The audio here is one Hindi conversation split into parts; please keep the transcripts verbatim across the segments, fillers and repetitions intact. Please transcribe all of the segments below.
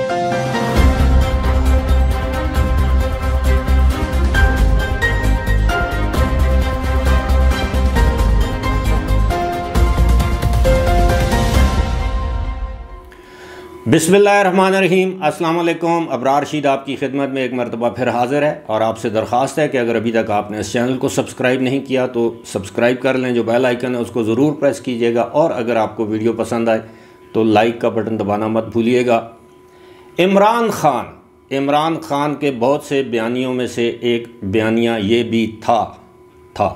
बिस्मिल्लाहिर्रहमानिर्रहीम। अस्सलाम वालेकुम। अबरार रशीद आपकी खिदमत में एक मरतबा फिर हाज़िर है और आपसे दरख्वास्त है कि अगर अभी तक आपने इस चैनल को सब्सक्राइब नहीं किया तो सब्सक्राइब कर लें। जो बेल आइकन है उसको ज़रूर प्रेस कीजिएगा और अगर आपको वीडियो पसंद आए तो लाइक का बटन दबाना मत भूलिएगा। इमरान ख़ान इमरान ख़ान के बहुत से बयानियों में से एक बयानिया ये भी था था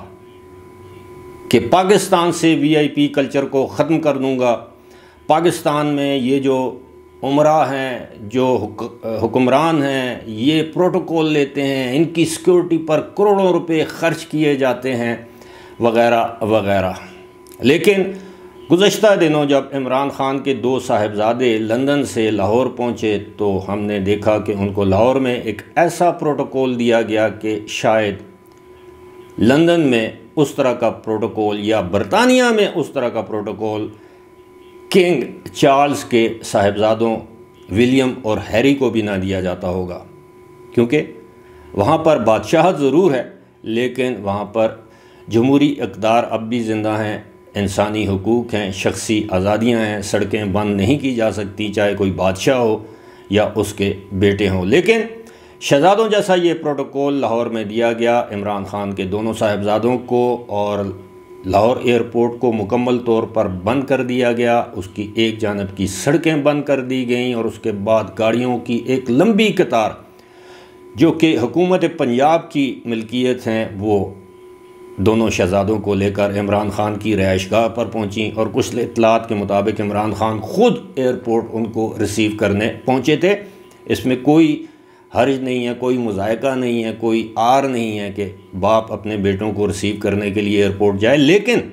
कि पाकिस्तान से वी आई पी कल्चर को ख़त्म कर दूँगा। पाकिस्तान में ये जो उमरा हैं, जो हुक्मरान हैं, ये प्रोटोकॉल लेते हैं, इनकी सिक्योरिटी पर करोड़ों रुपए ख़र्च किए जाते हैं वग़ैरह वग़ैरह। लेकिन गुज़श्ता दिनों जब इमरान ख़ान के दो साहिबज़ादे लंदन से लाहौर पहुँचे तो हमने देखा कि उनको लाहौर में एक ऐसा प्रोटोकॉल दिया गया कि शायद लंदन में उस तरह का प्रोटोकॉल या बरतानिया में उस तरह का प्रोटोकॉल किंग चार्ल्स के साहिबजादों विलियम और हैरी को भी ना दिया जाता होगा, क्योंकि वहाँ पर बादशाहत ज़रूर है लेकिन वहाँ पर जमहूरी इक़्तिदार अब भी ज़िंदा हैं, इंसानी हुकूक हैं, शख्सी आज़ादियाँ हैं, सड़कें बंद नहीं की जा सकती चाहे कोई बादशाह हो या उसके बेटे हों। लेकिन शहज़ादों जैसा ये प्रोटोकॉल लाहौर में दिया गया इमरान ख़ान के दोनों साहिबजादों को और लाहौर एयरपोर्ट को मुकम्मल तौर पर बंद कर दिया गया। उसकी एक जानब की सड़कें बंद कर दी गईं और उसके बाद गाड़ियों की एक लंबी कतार जो कि हुकूमत पंजाब की मिल्कियत हैं वो दोनों शहज़ादों को लेकर इमरान ख़ान की रिहाइशगाह पर पहुंची और कुछ इत्तलात के मुताबिक इमरान ख़ान ख़ुद एयरपोर्ट उनको रिसीव करने पहुंचे थे। इसमें कोई हर्ज नहीं है, कोई मुज़ायका नहीं है, कोई आर नहीं है कि बाप अपने बेटों को रिसीव करने के लिए एयरपोर्ट जाए। लेकिन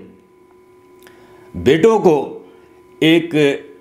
बेटों को एक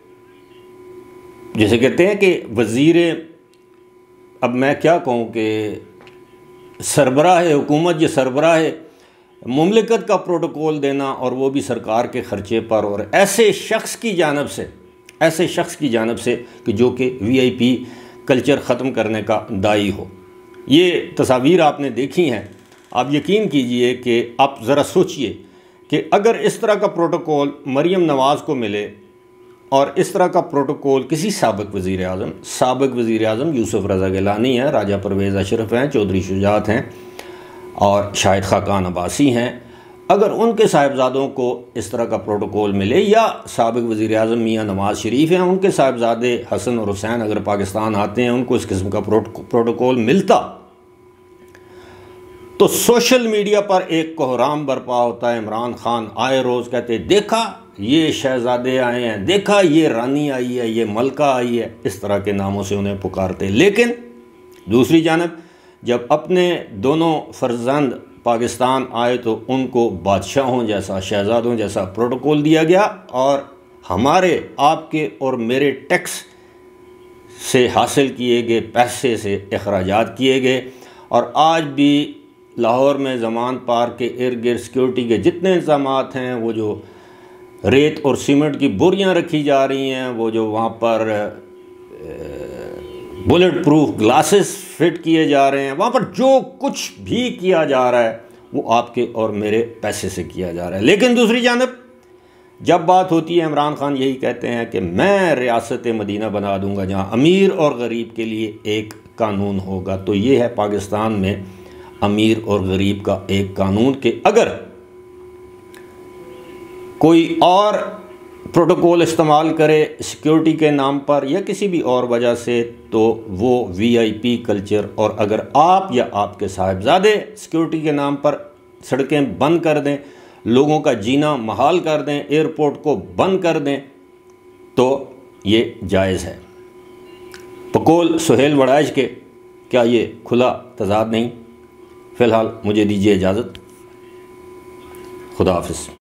जैसे कहते हैं कि वज़ीर, अब मैं क्या कहूँ कि सरबराह हुकूमत या सरबराह मुमलिकत का प्रोटोकॉल देना और वो भी सरकार के ख़र्चे पर और ऐसे शख्स की जानब से ऐसे शख्स की जानब से कि जो कि वी आई पी कल्चर ख़त्म करने का दाई हो। ये तस्वीर आपने देखी हैं। आप यकीन कीजिए कि आप ज़रा सोचिए कि अगर इस तरह का प्रोटोकॉल मरीम नवाज़ को मिले और इस तरह का प्रोटोकॉल किसी साबिक़ वज़ीर आज़म साबिक़ वज़ीर आज़म यूसुफ रज़ा गिलानी हैं, राजा परवेज़ अशरफ हैं, चौधरी शुजात हैं और शाहिद खाकान अब्बासी हैं, अगर उनके साहिबजादों को इस तरह का प्रोटोकॉल मिले या साबिक़ वज़ीर आज़म मियाँ नवाज़ शरीफ हैं, उनके साहिबजादे हसन और हुसैन अगर पाकिस्तान आते हैं, उनको इस किस्म का प्रोटोकॉल मिलता तो सोशल मीडिया पर एक कोहराम बरपा होता है। इमरान ख़ान आए रोज़ कहते देखा ये शहज़ादे आए हैं, देखा ये रानी आई है, ये मलका आई है, इस तरह के नामों से उन्हें पुकारते। लेकिन दूसरी जानब जब अपने दोनों फर्जंद पाकिस्तान आए तो उनको बादशाहों जैसा, शहज़ादों जैसा प्रोटोकॉल दिया गया और हमारे आपके और मेरे टैक्स से हासिल किए गए पैसे से अखराजात किए गए। और आज भी लाहौर में ज़मान पार्क के इर्द गिर्द सिक्योरिटी के जितने इंतज़ामात हैं, वो जो रेत और सीमेंट की बोरियां रखी जा रही हैं, वो जो वहाँ पर बुलेट प्रूफ ग्लासेस फिट किए जा रहे हैं, वहाँ पर जो कुछ भी किया जा रहा है वो आपके और मेरे पैसे से किया जा रहा है। लेकिन दूसरी जानब जब बात होती है, इमरान ख़ान यही कहते हैं कि मैं रियासत मदीना बना दूंगा जहाँ अमीर और गरीब के लिए एक कानून होगा। तो ये है पाकिस्तान में अमीर और गरीब का एक कानून कि अगर कोई और प्रोटोकॉल इस्तेमाल करे सिक्योरिटी के नाम पर या किसी भी और वजह से तो वो वी आई पी कल्चर, और अगर आप या आपके साहिबजादे सिक्योरिटी के नाम पर सड़कें बंद कर दें, लोगों का जीना महाल कर दें, एयरपोर्ट को बंद कर दें तो ये जायज़ है। बकौल सुहेल वड़ाइश के क्या ये खुला तजाद नहीं? फ़िलहाल मुझे दीजिए इजाज़त। खुदा हाफ़िज़।